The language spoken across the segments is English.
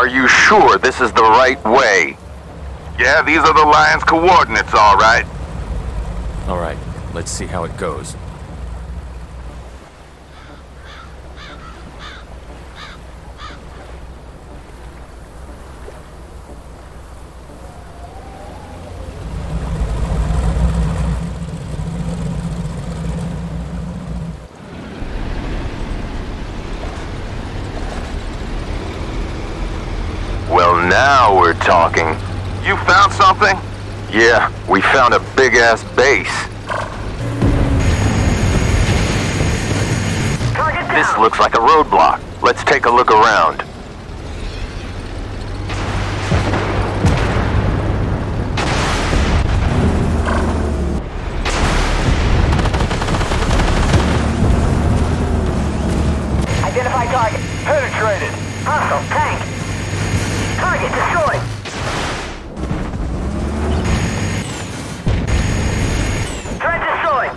you sure this is the right way? Yeah, these are the lion's coordinates, all right. All right, let's see how it goes. Well, now we're talking. You found something? Yeah, we found a big-ass base. This looks like a roadblock. Let's take a look around. Identify target. Penetrated. Hostile tank. Target destroyed. Threat destroyed.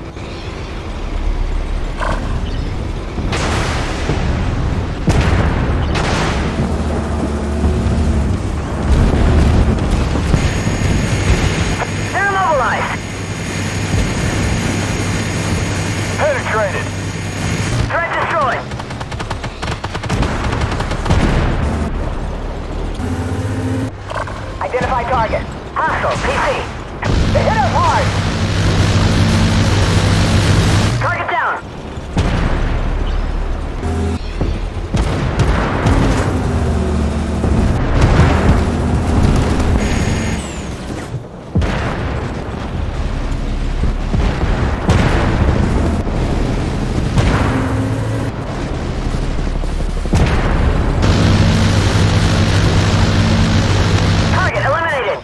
They're immobilized. Penetrated. Threat destroyed. Identify target. Hostile PC. They hit us hard. Target down. Target eliminated.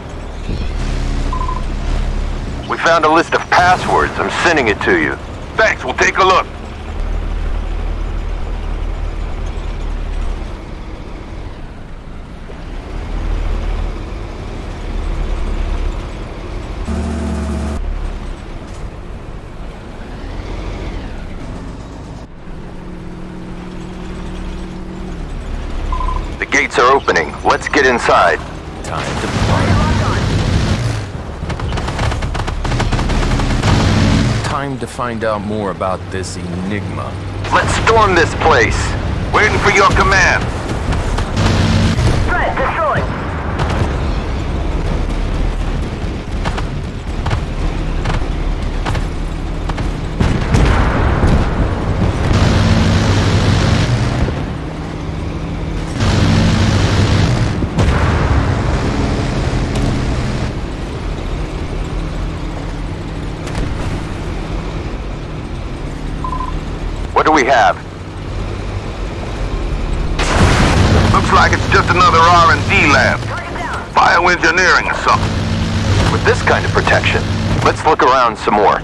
We found a list of passwords. I'm sending it to you. Thanks, we'll take a look. The gates are opening. Let's get inside. Time to party. Time to find out more about this enigma. Let's storm this place. Waiting for your command. Threat destroyed. What do we have? Looks like it's just another R&D lab. Target down. Bioengineering or something. With this kind of protection, let's look around some more.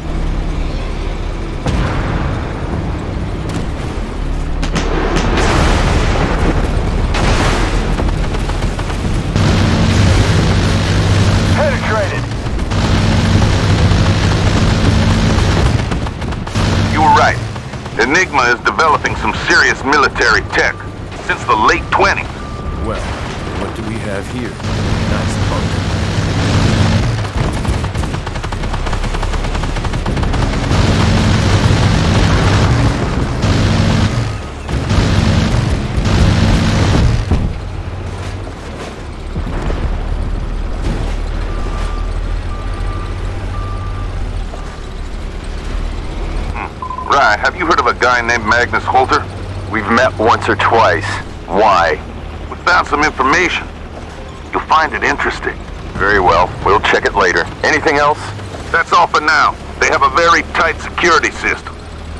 Penetrated. You were right. Enigma is developing some serious military tech since the late 20s. Well, what do we have here? Nice bunker. Right, have you heard of a guy named Magnus Holter? We've met once or twice. Why? We found some information. You'll find it interesting. Very well. We'll check it later. Anything else? That's all for now. They have a very tight security system.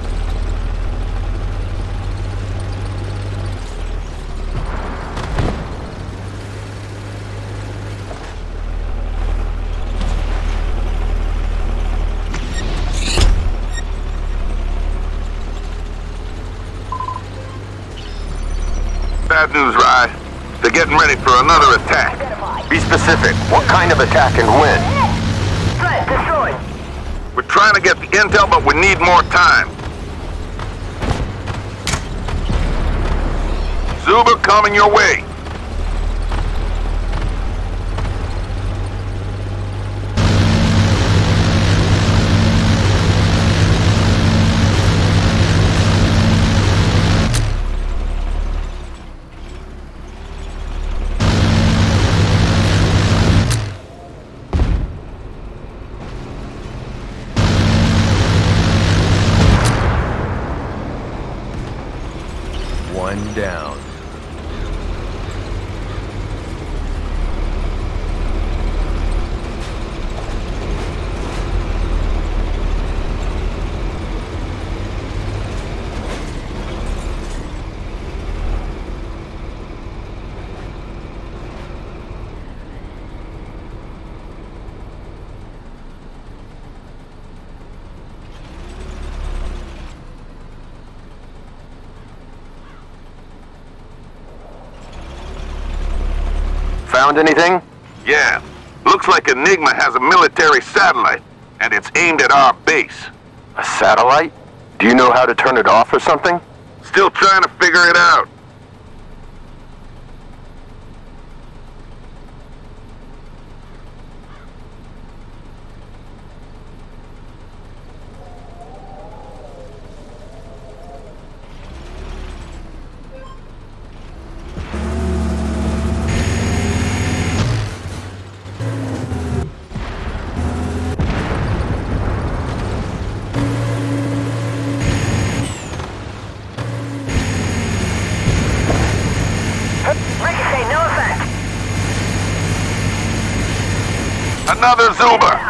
Bad news, Rye. They're getting ready for another attack. Be specific. What kind of attack and when? Threat destroyed. We're trying to get the intel, but we need more time. Zubr coming your way. One down. Found anything? Yeah. Looks like Enigma has a military satellite, and it's aimed at our base. A satellite? Do you know how to turn it off or something? Still trying to figure it out. Ricochet, no effect. Another Zubr!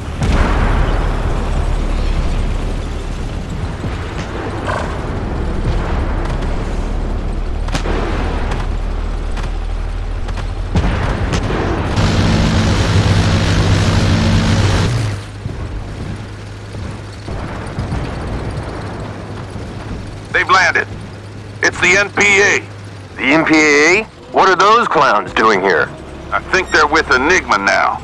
They've landed. It's the NPA. The MPAA? What are those clowns doing here? I think they're with Enigma now.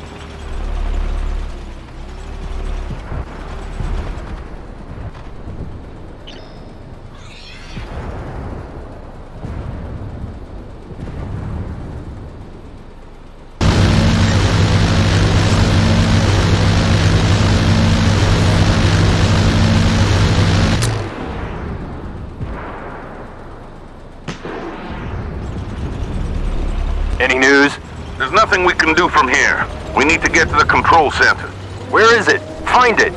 Any news? There's nothing we can do from here. We need to get to the control center. Where is it? Find it!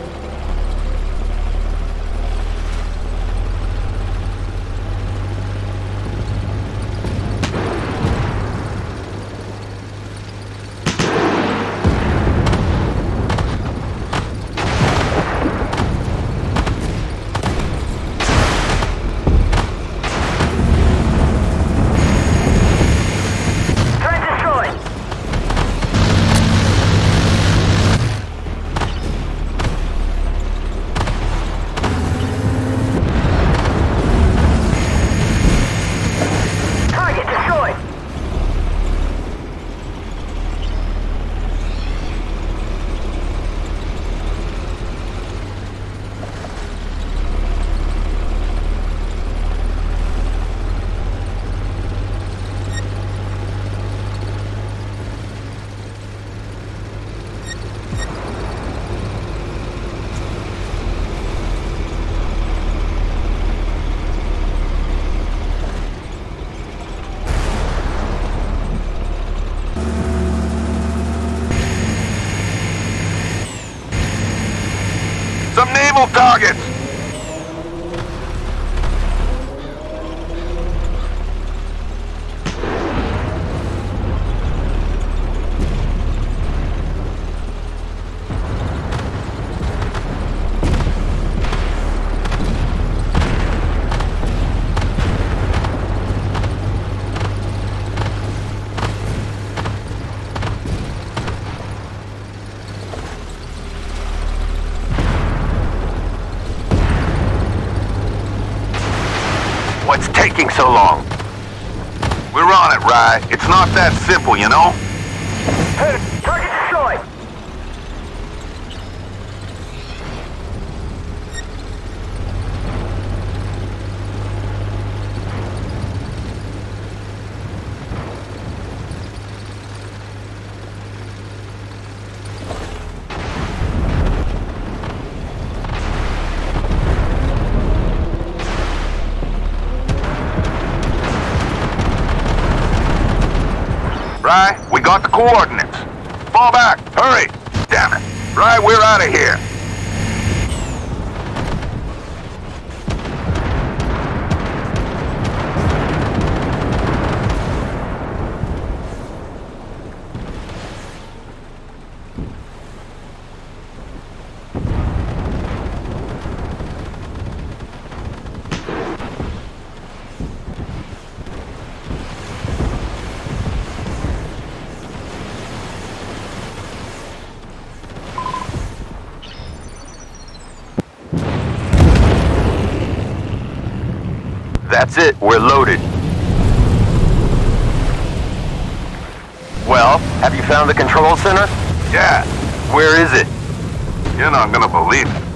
Some naval targets! What's taking so long? We're on it, Rye. It's not that simple, you know? Hey, target destroyed. Right, we got the coordinates. Fall back, hurry! Damn it. Right, we're out of here. That's it, we're loaded. Well, have you found the control center? Yeah, Where is it? you're not gonna believe it.